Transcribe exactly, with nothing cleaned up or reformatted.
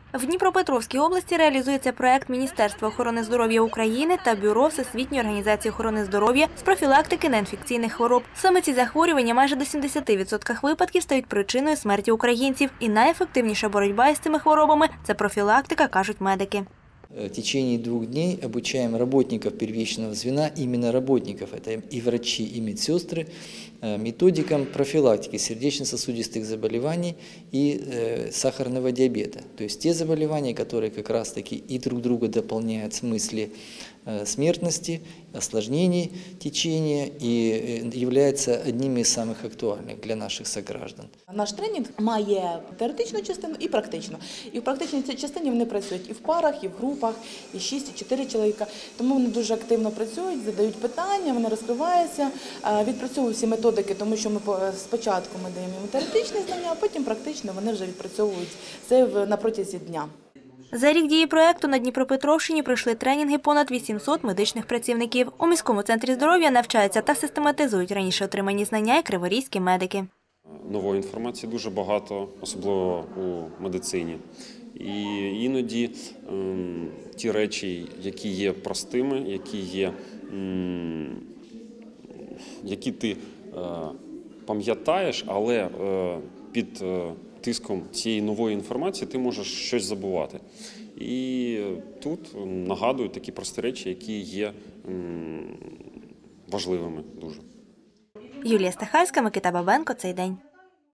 В Дніпропетровській області реалізується проект Міністерства охорони здоров'я України та Бюро Всесвітньої організації охорони здоров'я з профілактики неінфекційних хвороб. Саме ці захворювання майже до сімдесяти відсотків випадків стають причиною смерті українців. І найефективніша боротьба із цими хворобами – це профілактика, кажуть медики. В течение двух дней обучаем работников первичного звена, именно работников, это и врачи, и медсестры, методикам профилактики сердечно-сосудистых заболеваний и сахарного диабета. То есть те заболевания, которые как раз-таки и друг друга дополняют в смысле смертности, осложнений течения и является одними из самых актуальных для наших сограждан. Наш тренінг має теоретичну частину і практичну. І в практичній частині вони працюють і в парах, і в групах, і шість, і чотири чоловіка. Тому вони дуже активно працюють, задають питання, вони розкриваються, відпрацьовують всі методики, тому що ми спочатку ми даємо їм теоретичні знання, а потім практично вони вже відпрацьовують це на протязі дня. За рік дії проєкту на Дніпропетровщині пройшли тренінги понад вісімсот медичних працівників. У міському центрі здоров'я навчаються та систематизують раніше отримані знання і криворізькі медики. Нової інформації дуже багато, особливо у медицині. І іноді ем, ті речі, які є простими, які є, ем, які ти е, пам'ятаєш, але е, під е, тиском цієї нової інформації ти можеш щось забувати. І тут нагадують такі прості речі, які є ем, важливими дуже. Юлія Стахальська, Микита Бабенко. Цей день.